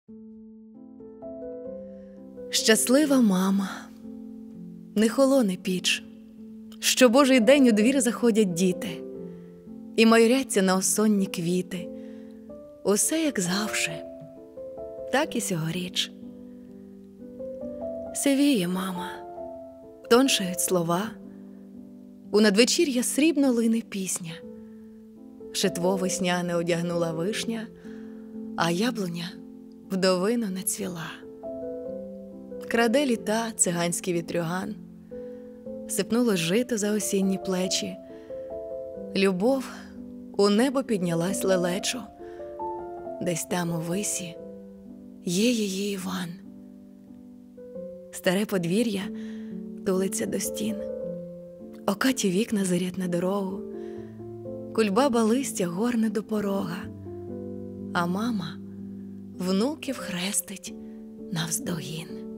Щаслива мама, не холоне піч, що Божий день у двір заходять діти і майоряться на осонні квіти. Усе як завше, так і сьогоріч. Сивіє мама, тоншають слова, у надвечір'я срібно лине пісня. Шитво весняне одягнула вишня, а яблуня вдовину не цвіла. Краде літа циганський вітрюган, сипнуло жито за осінні плечі. Любов у небо піднялась лелечо, десь там у висі є її Іван. Старе подвір'я тулиться до стін, окаті вікна зирять на дорогу, кульбаба листя горне до порога, а мама внуків хрестить навздогін.